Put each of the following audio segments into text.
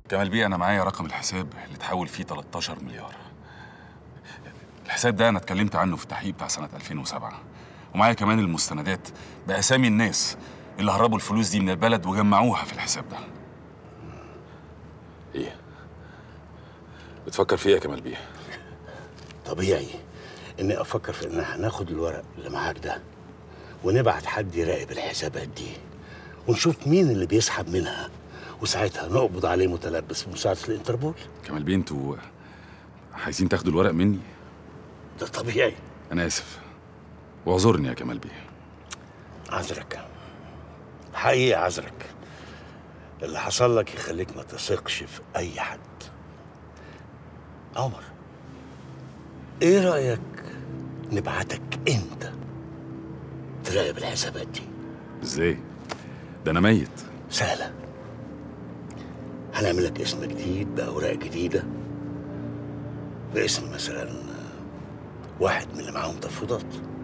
كمال بيه، انا معايا رقم الحساب اللي اتحول فيه 13 مليار. الحساب ده انا اتكلمت عنه في التحقيق بتاع سنه 2007، ومعايا كمان المستندات باسامي الناس اللي هربوا الفلوس دي من البلد وجمعوها في الحساب ده. ايه بتفكر فيه يا كمال بيه؟ طبيعي اني افكر في ان هناخد الورق اللي معاك ده ونبعت حد يراقب الحسابات دي ونشوف مين اللي بيسحب منها، وساعتها نقبض عليه متلبس بمساعدة الانتربول. كمال بيه، انتوا عايزين تاخدوا الورق مني؟ ده طبيعي. انا اسف واعذرني يا كمال بيه. عذرك، حقيقي عذرك. اللي حصل لك يخليك ما تثقش في اي حد. عمر، ايه رأيك نبعتك انت تراقب الحسابات دي؟ ازاي؟ ده انا ميت. سهلة، هنعمل لك اسم جديد بأوراق جديدة، باسم مثلا واحد من اللي معاهم تفويضات،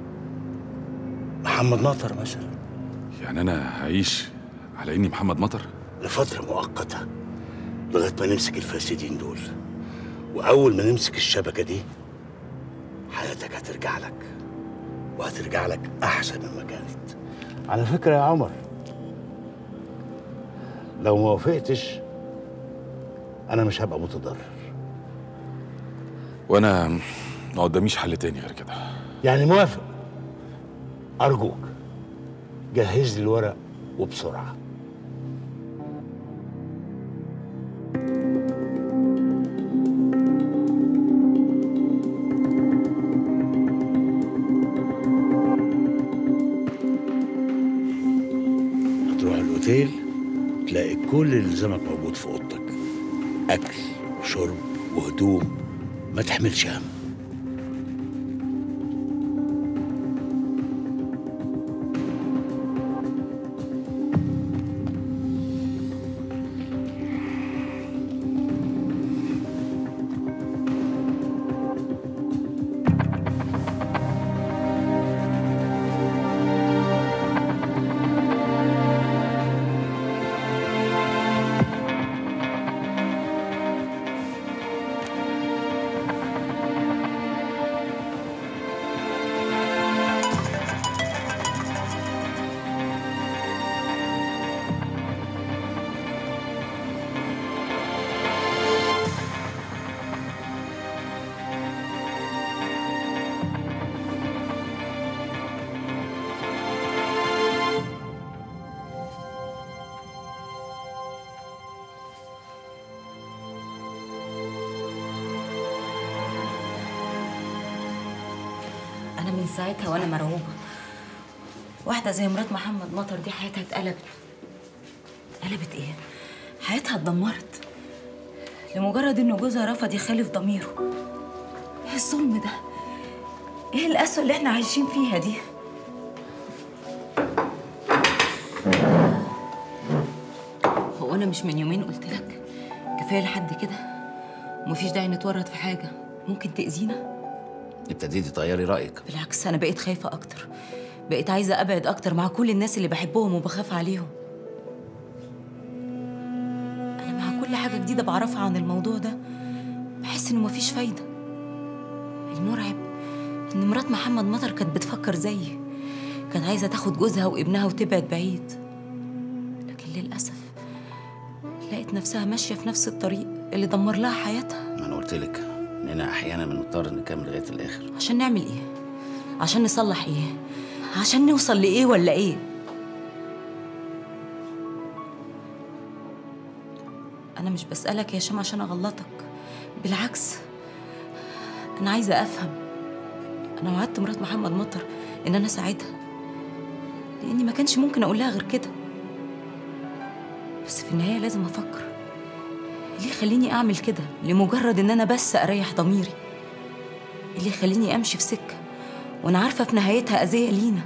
محمد مطر مثلا. يعني انا هعيش على اني محمد مطر لفترة مؤقتة لغاية ما نمسك الفاسدين دول، وأول ما نمسك الشبكة دي حياتك هترجع لك، وهترجع لك أحسن مما كانت. على فكرة يا عمر، لو ما وافقتش أنا مش هبقى متضرر. وانا ما قداميش حل تاني غير كده. يعني موافق؟ أرجوك جهز لي الورق وبسرعة. هتروح الأوتيل تلاقي كل اللي لزمك موجود في أوضتك، أكل وشرب وهدوم، ما تحملش هم. أنا من ساعتها وأنا مرعوبة. واحدة زي مرات محمد مطر دي حياتها اتقلبت. اتقلبت إيه؟ حياتها اتدمرت لمجرد إن جوزها رفض يخالف ضميره. إيه الظلم ده؟ إيه القسوة اللي إحنا عايشين فيها دي؟ هو أنا مش من يومين قلت لك كفاية لحد كده ومفيش داعي نتورط في حاجة ممكن تأذينا؟ ابتديتي تغيري رأيك؟ بالعكس، أنا بقيت خايفة أكتر، بقيت عايزة أبعد أكتر مع كل الناس اللي بحبهم وبخاف عليهم. أنا مع كل حاجة جديدة بعرفها عن الموضوع ده بحس إنه مفيش فايدة. المرعب إن مرات محمد مطر كانت بتفكر زيي، كانت عايزة تاخد جوزها وابنها وتبعد بعيد، لكن للأسف لقيت نفسها ماشية في نفس الطريق اللي دمر لها حياتها. ما أنا قلت لك إننا أحيانا بنضطر نكمل لغاية الآخر. عشان نعمل إيه؟ عشان نصلح إيه؟ عشان نوصل لإيه ولا إيه؟ أنا مش بسألك يا هشام عشان أغلطك، بالعكس أنا عايزة أفهم. أنا وعدت مرات محمد مطر إن أنا أساعدها لأني ما كانش ممكن أقول لها غير كده، بس في النهاية لازم أفكر ليه يخليني أعمل كده لمجرد إن أنا بس أريح ضميري؟ اللي يخليني أمشي في سكة وأنا عارفة في نهايتها أذية لينا؟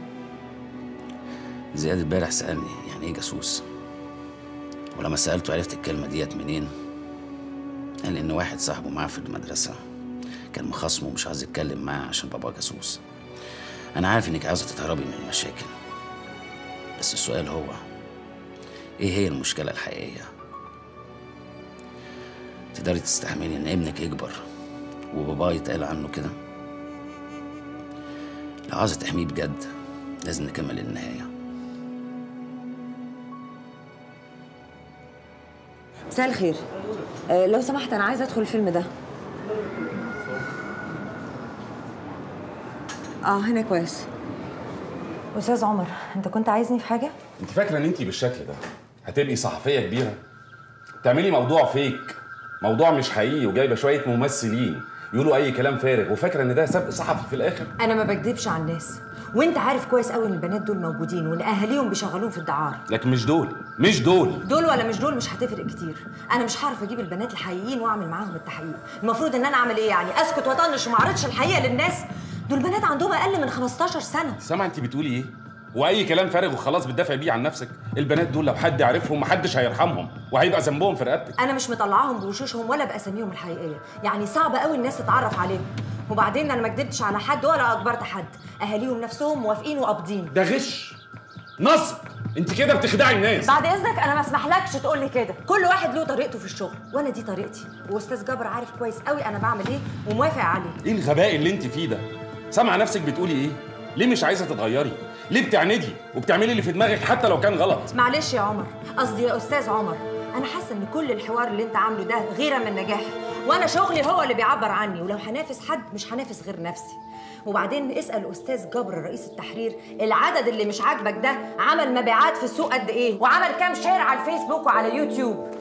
زياد امبارح سألني يعني إيه جاسوس، ولما سألته عرفت الكلمة ديت منين، قال إن واحد صاحبه معاه في المدرسة كان مخاصمه ومش عايز يتكلم معاه عشان باباه جاسوس. أنا عارف إنك عاوزة تتهربي من المشاكل، بس السؤال هو إيه هي المشكلة الحقيقية؟ تقدري تستحملي ان ابنك يكبر وباباه يتقال عنه كده؟ لو عاوزة تحميه بجد لازم نكمل للنهاية. مساء الخير. لو سمحت انا عايزه ادخل الفيلم ده. هنا كويس. استاذ عمر، انت كنت عايزني في حاجه؟ انت فاكره ان انت بالشكل ده هتبقي صحفيه كبيره؟ تعملي موضوع فيك، موضوع مش حقيقي، وجايبه شويه ممثلين يقولوا اي كلام فارغ، وفاكره ان ده سبق صحفي في الاخر؟ انا ما بكدبش على الناس، وانت عارف كويس قوي ان البنات دول موجودين وان اهاليهم بيشغلوهم في الدعاره. لكن مش دول ولا مش دول مش هتفرق كتير. انا مش هعرف اجيب البنات الحقيقيين واعمل معاهم التحقيق. المفروض ان انا اعمل ايه يعني؟ اسكت واطنش وما اعرضش الحقيقه للناس؟ دول بنات عندهم اقل من 15 سنه. سامعه انت بتقولي ايه؟ واي كلام فارغ وخلاص بتدافعي بيه عن نفسك. البنات دول لو حد عارفهم محدش هيرحمهم، وهيبقى ذنبهم في رقبتك. انا مش مطلعاهم بوشوشهم ولا باساميهم الحقيقيه، يعني صعب قوي الناس تتعرف عليهم. وبعدين انا ما كدبتش على حد ولا اجبرت حد، اهاليهم نفسهم موافقين وقابضين. ده غش، نصب، انت كده بتخدعي الناس. بعد اذنك انا ما اسمحلكش تقول لي كده. كل واحد له طريقته في الشغل، وانا دي طريقتي، واستاذ جابر عارف كويس قوي انا بعمل ايه وموافق عليه. ايه الغباء اللي انت فيه ده؟ سامعه نفسك بتقولي ايه؟ ليه مش عايزه تتغيري؟ ليه بتعندي وبتعملي اللي في دماغك حتى لو كان غلط؟ معلش يا عمر، قصدي يا استاذ عمر، انا حاسه ان كل الحوار اللي انت عامله ده غيره من نجاحي، وانا شغلي هو اللي بيعبر عني، ولو هنافس حد مش هنافس غير نفسي. وبعدين اسال استاذ جبر رئيس التحرير، العدد اللي مش عاجبك ده عمل مبيعات في السوق قد ايه؟ وعمل كام شير على الفيسبوك وعلى يوتيوب؟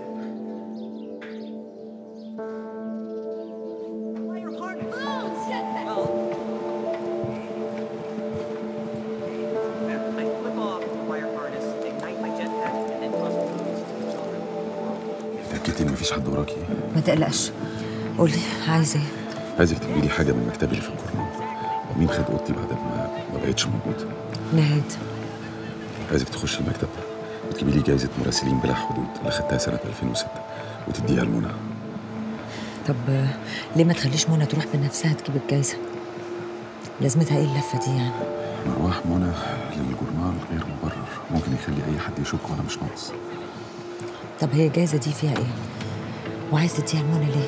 اتأكدتي ان مفيش حد وراكي؟ ما تقلقش. قولي عايز ايه؟ عايزك تجيبي لي حاجه من مكتبي اللي في الجورنال. ومين خد اوضتي بعد ما بقتش موجود؟ نهاد. عايزك تخشي المكتب وتجيبي لي جايزه مراسلين بلا حدود اللي خدتها سنه 2006 وتديها لمنى. طب ليه ما تخليش منى تروح بنفسها تجيب الجايزه؟ لازمتها ايه اللفه دي يعني؟ مروح منى للجورنال غير مبرر، ممكن يخلي اي حد يشك وانا مش ناقص. طب هي الجايزه دي فيها ايه؟ وعايز تديها لمنى ليه؟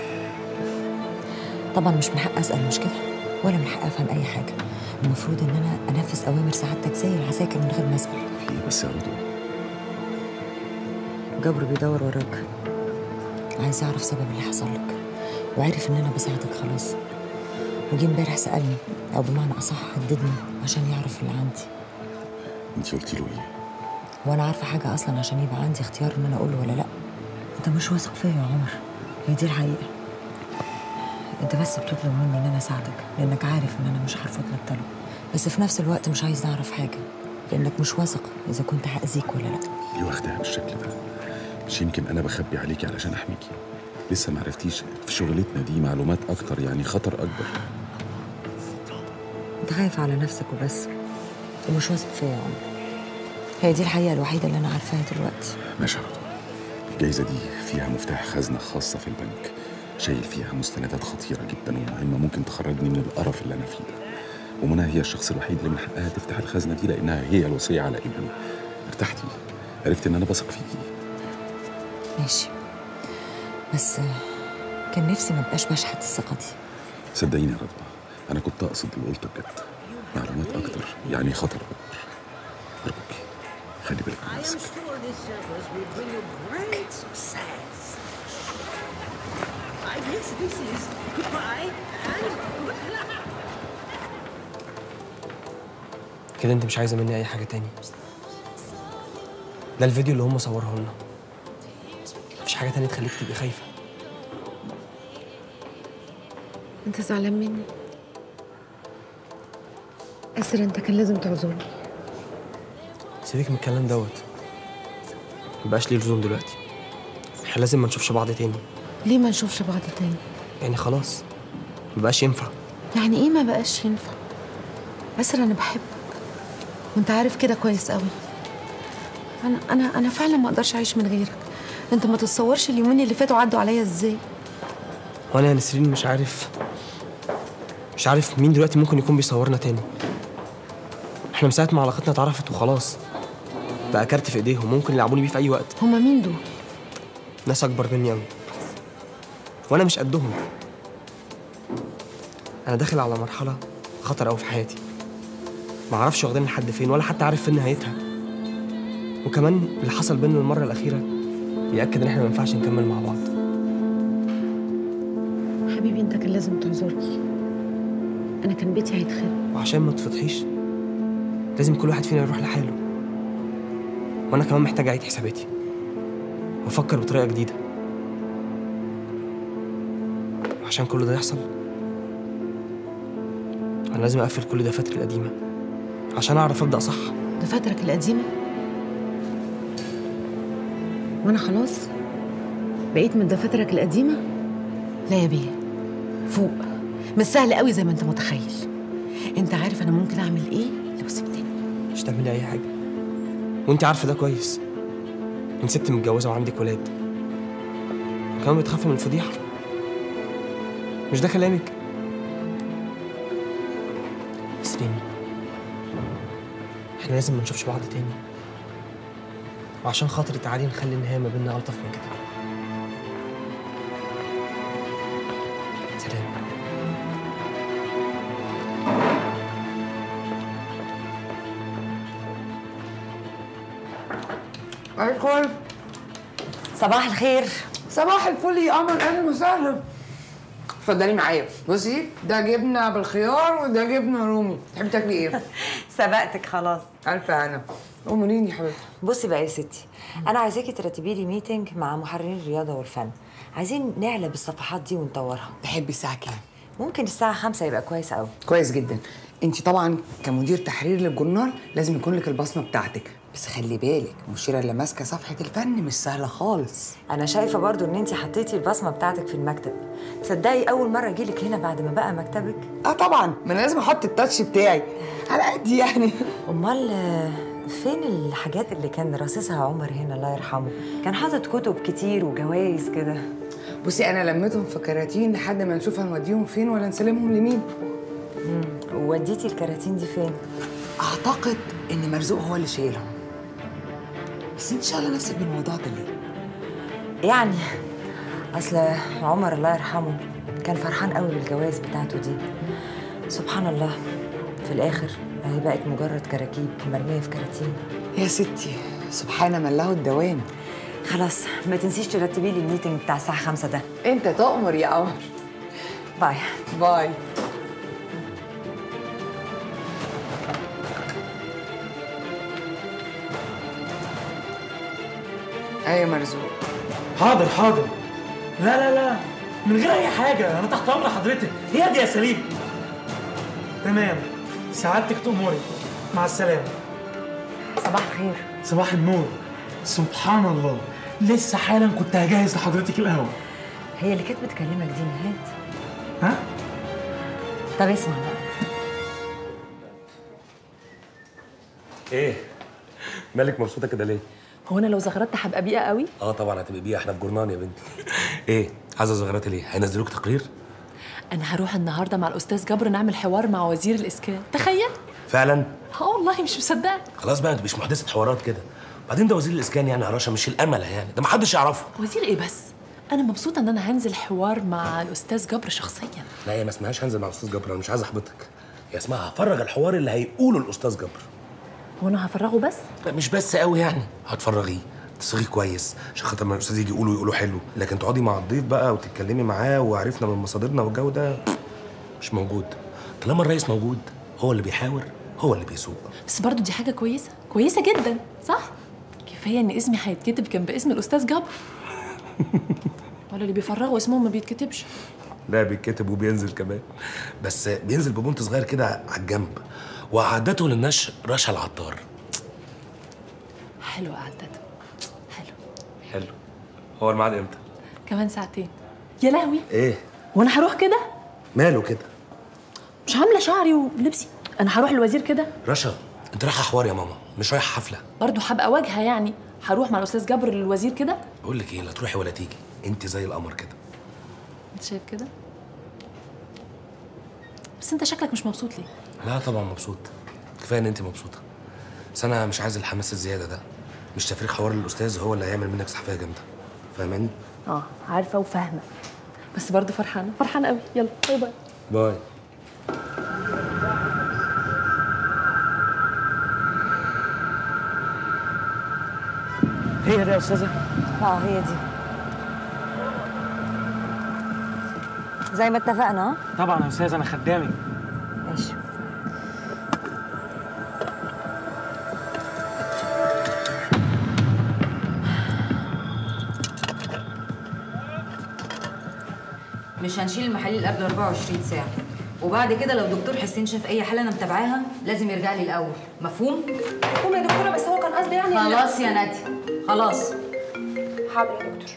طبعا مش من حق اسال، مش كده؟ ولا من حق افهم اي حاجه. المفروض ان انا انفذ اوامر سعادتك زي العساكر من غير ما اسال. في ايه بس يا رضوى؟ جبر بيدور وراك، عايز يعرف سبب اللي حصل لك، وعرف ان انا بساعدك خلاص، وجي امبارح سالني، او بمعنى اصح هددني عشان يعرف اللي عندي. انت قلتي له ايه؟ وانا عارفه حاجه اصلا عشان يبقى عندي اختيار ان انا اقول له ولا لا؟ انت مش واثق فيا يا عمر، هي دي الحقيقه. انت بس بتطلب مني ان انا اساعدك لانك عارف ان انا مش هرفض لك طلب، بس في نفس الوقت مش عايز اعرف حاجه لانك مش واثق اذا كنت هاذيك ولا لا. ليه واخداها بالشكل ده؟ مش يمكن انا بخبي عليكي علشان احميكي؟ لسه ما عرفتيش في شغلتنا دي معلومات اكتر، يعني خطر اكبر. انت خايف على نفسك وبس، ومش واثق فيا يا عمر. هي دي الحقيقه الوحيده اللي انا عارفاها دلوقتي. ماشي يا رضوى، الجايزه دي فيها مفتاح خزنه خاصه في البنك، شايل فيها مستندات خطيره جدا ومهمه ممكن تخرجني من القرف اللي انا فيه ده. ومنى هي الشخص الوحيد اللي من حقها تفتح الخزنه دي لانها هي الوصيه على ابني. ارتحتي؟ عرفتي ان انا بثق فيكي. ماشي، بس كان نفسي ما بقاش بشحت الثقه دي. صدقيني يا رضوى، انا كنت اقصد اللي قلته بجد. معلومات اكتر يعني خطر اكبر. ارجوكي خلي بالك من نفسك. كده انت مش عايزه مني اي حاجه تاني؟ ده الفيديو اللي هم صوروه لنا، مفيش حاجه تانية تخليك تبقي خايفه. انت زعلان مني؟ اسر انت كان لازم تعذرني. سيبك من الكلام دوت، مبقاش ليه لزوم دلوقتي. احنا لازم ما نشوفش بعض تاني. ليه ما نشوفش بعض تاني؟ يعني خلاص مبقاش ينفع. يعني ايه ما بقاش ينفع؟ اسر انا بحبك وانت عارف كده كويس قوي. انا فعلا ما اقدرش اعيش من غيرك. انت ما تتصورش اليومين اللي فاتوا عدوا عليا ازاي. وانا يا نسرين مش عارف مين دلوقتي ممكن يكون بيصورنا تاني. احنا من ساعه ما علاقتنا اتعرفت وخلاص بقى كارت في ايديهم ممكن يلعبوني بيه في اي وقت. هما مين دول؟ ناس اكبر مني قوي، وانا مش قدهم. انا داخل على مرحله خطر قوي في حياتي، ما اعرفش واخداني لحد فين ولا حتى عارف فين نهايتها. وكمان اللي حصل بيننا المره الاخيره بيأكد ان احنا ما ينفعش نكمل مع بعض. حبيبي انت كان لازم تعذرني، انا كان بيتي هيتخرب. وعشان ما تفضحيش لازم كل واحد فينا يروح لحاله، وانا كمان محتاج اعيد حساباتي وافكر بطريقه جديده. وعشان كل ده يحصل انا لازم اقفل كل دفاتري القديمه عشان اعرف ابدا صح. دفاترك القديمه؟ وانا خلاص بقيت من دفاترك القديمه؟ لا يا بيه، فوق، مش سهل قوي زي ما انت متخيل. انت عارف انا ممكن اعمل ايه لو سبتني؟ مش تعملي اي حاجه، وانت عارفه ده كويس. انت ست متجوزه وعندك ولاد، كمان بتخافي من الفضيحه. مش ده كلامك؟ اسلمي، احنا لازم ما نشوفش بعض تاني، وعشان خاطري تعالي نخلي النهايه ما بيننا الطف من كده. سلام. ادخل. صباح الخير. صباح الفل يا قمر، اهلا وسهلا. اتفضلي معايا. بصي، ده جبنه بالخيار وده جبنه رومي. تحبي تاكلي ايه؟ سبقتك خلاص. الف هنا. اموريني يا حبيبتي. بصي بقى يا ستي، انا عايزاكي ترتبي لي ميتنج مع محررين الرياضه والفن. عايزين نعلى بالصفحات دي ونطورها. تحبي الساعه كام؟ ممكن الساعه 5 يبقى كويس قوي. كويس جدا. انت طبعا كمدير تحرير للجورنال لازم يكون لك البصمه بتاعتك، بس خلي بالك المشيره اللي ماسكه صفحه الفن مش سهله خالص. انا شايفه برضو ان انت حطيتي البصمه بتاعتك في المكتب. تصدقي اول مره اجيلك هنا بعد ما بقى مكتبك. طبعا، ما انا لازم احط التاتش بتاعي على قدي يعني. امال فين الحاجات اللي كان راصصها عمر هنا الله يرحمه؟ كان حاطط كتب كتير وجوائز كده. بصي انا لميتهم في كراتين لحد ما نشوف هنوديهم فين ولا نسلمهم لمين. وديتي الكراتين دي فين؟ اعتقد ان مرزوق هو اللي شايلهم. بس انت شايله نفسك بالموضوع ده ليه؟ يعني اصل عمر الله يرحمه كان فرحان قوي بالجوائز بتاعته دي. سبحان الله، في الاخر هي بقت مجرد كراكيب مرميه في كراتين. يا ستي سبحان من له الدوام. خلاص ما تنسيش ترتبي لي الميتنج بتاع الساعه 5 ده. انت تؤمر يا قمر. باي باي. ايوه مرزوق. حاضر حاضر. لا من غير اي حاجه، انا تحت امر حضرتك. هي دي يا سليم. تمام، سعادتك تأمري. مع السلامه. صباح الخير. صباح النور. سبحان الله، لسه حالا كنت هجهز لحضرتك القهوه. هي اللي كانت بتكلمك دي نهاد؟ ها؟ طب اسمع بقى. ايه؟ مالك مبسوطه كده ليه؟ هو انا لو زغرت هبقى بيئه قوي؟ طبعا هتبقي بيئه، احنا في جورنان يا بنتي. ايه؟ عايزه زغرات ليه؟ هينزلوك تقرير؟ انا هروح النهارده مع الاستاذ جبر نعمل حوار مع وزير الاسكان، تخيل؟ فعلا؟ والله مش مصدقه. خلاص بقى، انت مش محدثه حوارات كده. بعدين ده وزير الاسكان يعني يا رشا، مش الامله يعني، ده محدش يعرفه. وزير ايه بس؟ انا مبسوطه ان انا هنزل حوار مع الاستاذ جبر شخصيا. لا هي ما اسمهاش هنزل مع الاستاذ جبر، انا مش عايز احبطك. هي اسمها هفرج الحوار اللي هيقوله الاستاذ جبر. هو انا هفرغه بس؟ لا مش بس قوي يعني، هتفرغيه تصيغيه كويس عشان خاطر ما الاستاذ يجي يقولوا حلو، لكن تقعدي مع الضيف بقى وتتكلمي معاه وعرفنا من مصادرنا والجو ده مش موجود. طالما الرئيس موجود هو اللي بيحاور، هو اللي بيسوق. بس برضو دي حاجه كويسه جدا، صح؟ كفايه ان اسمي هيتكتب جنب اسم الاستاذ جبر. ولا اللي بيفرغوا اسمهم ما بيتكتبش؟ لا بيتكتب وبينزل كمان، بس بينزل ببونت صغير كده على الجنب. وأعدته للنشر رشا العطار. حلو أعدته. حلو. هو الميعاد امتى؟ كمان ساعتين. يا لهوي. ايه؟ وانا هروح كده؟ ماله كده؟ مش عامله شعري ولبسي، انا هروح للوزير كده؟ رشا انت رايحه حوار يا ماما، مش رايحه حفله. برضه هبقى واجهه يعني، هروح مع الاستاذ جبر للوزير كده؟ بقول لك ايه، لا تروحي ولا تيجي، انت زي القمر كده. انت شايف كده؟ بس انت شكلك مش مبسوط ليه؟ لا طبعا مبسوط، كفايه ان انت مبسوطه، بس انا مش عايز الحماس الزياده ده. مش تفريغ حوار الاستاذ هو اللي هيعمل منك صحفيه جامده، فاهماني؟ عارفه وفاهمه، بس برضه فرحانه قوي. يلا باي باي. باي. هي دي يا استاذه؟ هي دي زي ما اتفقنا. طبعا يا استاذه، انا خدامي. ماشي. مش هنشيل المحاليل قبل 24 ساعة، وبعد كده لو دكتور حسين شاف أي حالة أنا متابعاها لازم يرجع لي الأول، مفهوم؟ مفهوم يا دكتورة، بس هو كان قصدي يعني خلاص يا نادية، خلاص. حاضر يا دكتور.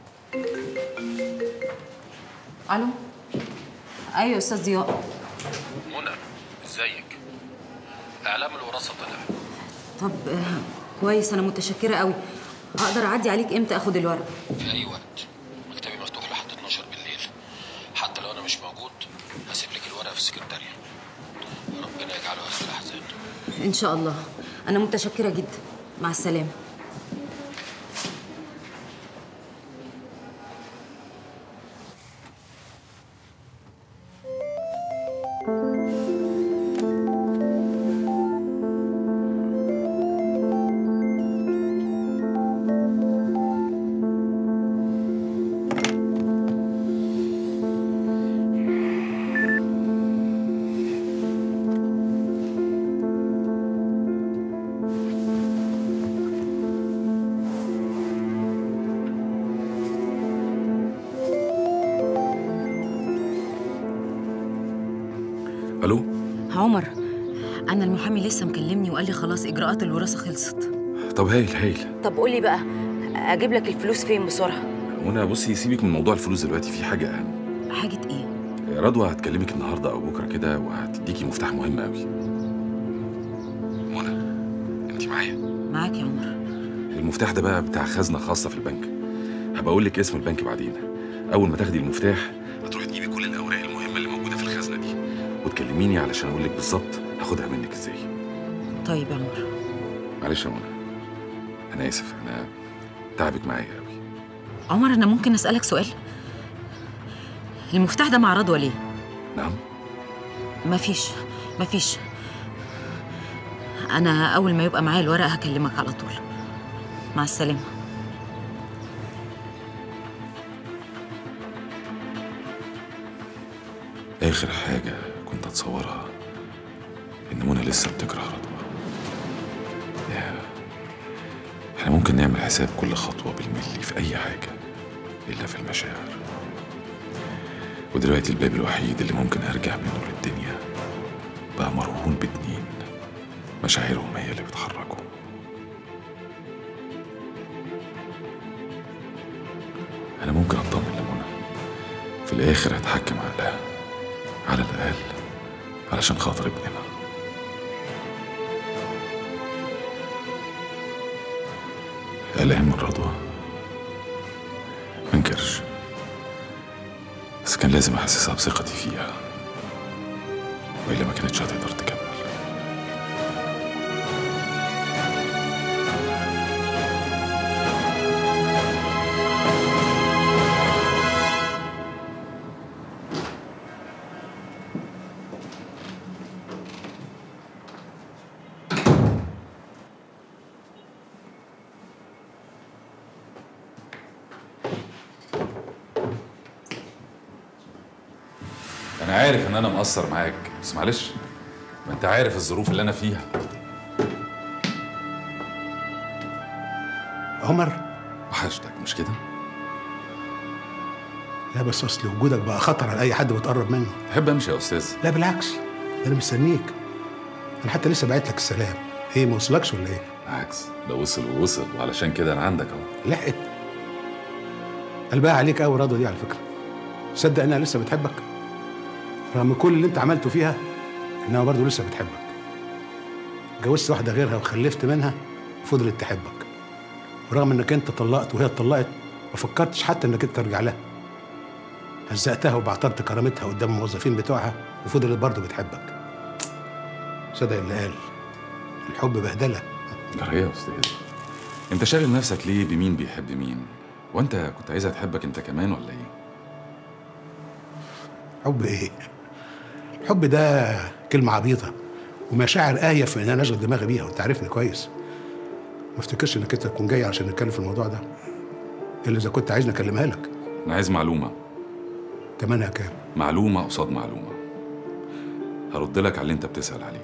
ألو؟ أيوة يا أستاذ ضياء. منى ازيك؟ اعلام الوراثه طلع. طب كويس، أنا متشكرة قوي. أقدر أعدي عليك إمتى آخد الورق؟ في اي وقت، مكتبي مفتوح لحد 12 بالليل. حتى لو انا مش موجود هسيب لك الورقه في السكرتاريه. ربنا يجعله اخر الاحزان. إن شاء الله. أنا متشكرة جدا. مع السلامة. الو عمر، أنا المحامي لسه مكلمني وقال لي خلاص إجراءات الوراثة خلصت. طب هايل. طب قولي بقى، أجيب لك الفلوس فين بسرعة؟ وانا بصي سيبك من موضوع الفلوس دلوقتي، في حاجه اهم. حاجة إيه؟ رضوى هتكلمك النهارده او بكره كده وهتديكي مفتاح مهم قوي. منى انت معايا؟ معاك يا عمر. المفتاح ده بقى بتاع خزنه خاصه في البنك. هبقى اقول لك اسم البنك بعدين. اول ما تاخدي المفتاح هتروحي تجيبي كل الاوراق المهمه اللي موجوده في الخزنه دي وتكلميني علشان اقول لك بالظبط هاخدها منك ازاي. طيب يا عمر. معلش يا منى، انا اسف، انا تعبك معايا قوي. عمر، أنا ممكن أسألك سؤال؟ المفتاح ده مع رضوى ليه؟ نعم؟ مفيش. أنا أول ما يبقى معايا الورق هكلمك على طول. مع السلامة. آخر حاجة كنت أتصورها إن منى لسه بتكره رضوى. إحنا ممكن نعمل حساب كل خطوة بالملي في أي حاجة إلا في المشاعر. ودلوقتي الباب الوحيد اللي ممكن أرجع منه للدنيا بقى مرهون باتنين مشاعرهم هي اللي بتحركوا. أنا ممكن أطمن لمنى، في الآخر هتحكم عقلها على الأقل علشان خاطر ابننا. قلقان من رضوى، منكرش، بس كان لازم أحسسها بثقتي فيها وإلا ما كانتش هتقدر تكمل. أنا عارف إن أنا مقصر معاك، بس معلش، ما أنت عارف الظروف اللي أنا فيها. عمر، وحشتك مش كده؟ لا بس أصل وجودك بقى خطر على أي حد بتقرب منه. تحب أمشي يا أستاذ؟ لا بالعكس، أنا مستنيك. أنا حتى لسه بعت لك السلام. إيه، ما وصلكش ولا إيه؟ بالعكس، ده وصل وعلشان كده أنا عندك أهو. لحقت. قلبها عليك قوي رضوى دي على فكرة. صدق إنها لسه بتحبك؟ رغم كل اللي أنت عملته فيها إنها برضه لسه بتحبك. اتجوزت واحدة غيرها وخلفت منها وفضلت تحبك. ورغم إنك أنت طلقت وهي اتطلقت ما فكرتش حتى إنك أنت ترجع لها. هزقتها وبعترت كرامتها قدام الموظفين بتوعها وفضلت برضه بتحبك. صدق اللي قال الحب بهدلة. جرى يا أستاذ؟ أنت شاغل نفسك ليه بمين بيحب مين؟ وأنت كنت عايزها تحبك أنت كمان ولا إيه؟ حب ايه؟ الحب ده كلمة عبيطة ومشاعر آية في ان انا اشغل دماغي بيها، وانت عارفني كويس. ما افتكرش انك انت تكون جاي عشان نتكلم في الموضوع ده، الا اذا كنت عايزني اكلمها لك. انا عايز معلومه. تمنها كام؟ معلومه قصاد معلومه. هرد لك على اللي انت بتسال عليه.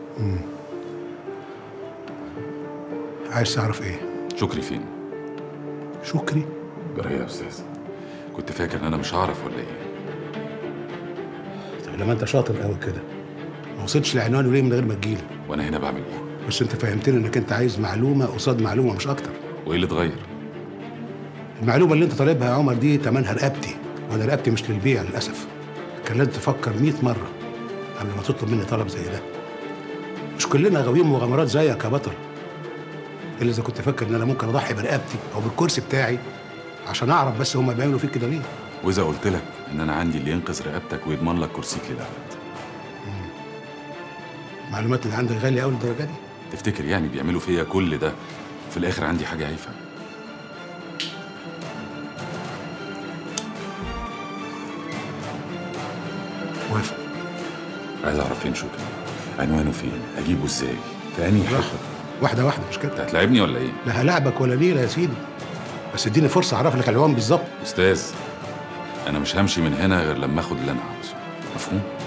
عايز تعرف ايه؟ شكري فين؟ شكري؟ جرى يا استاذ، كنت فاكر ان انا مش هعرف ولا ايه؟ طب لما انت شاطر قوي كده ما وصلتش لعنوانه ليه من غير ما تجيلي؟ وانا هنا بعمل ايه؟ بس انت فهمتني انك انت عايز معلومه قصاد معلومه مش اكتر. وايه اللي اتغير؟ المعلومه اللي انت طالبها يا عمر دي تمنها رقبتي، وانا رقبتي مش للبيع للاسف. كان لازم تفكر 100 مره قبل ما تطلب مني طلب زي ده. مش كلنا غاويين مغامرات زيك يا بطل، الا اذا كنت فاكر ان انا ممكن اضحي برقبتي او بالكرسي بتاعي عشان اعرف بس هما بيعملوا فيك كده ليه. واذا قلت لك ان انا عندي اللي ينقذ رقبتك ويضمن لك كرسيك للابد؟ المعلومات اللي عندك غاليه قوي للدرجه دي؟ تفتكر يعني بيعملوا فيا كل ده في الاخر عندي حاجه هايفه؟ وافق. عايز اعرف فين شكري، عنوانه فين، اجيبه ازاي، في انهي حته؟ واحده واحده مش كده؟ انت هتلاعبني ولا ايه؟ لا هلاعبك ولا نيله يا سيدي، بس اديني فرصه اعرف لك العنوان بالظبط. استاذ، انا مش همشي من هنا غير لما اخد اللي انا عاوزه، مفهوم؟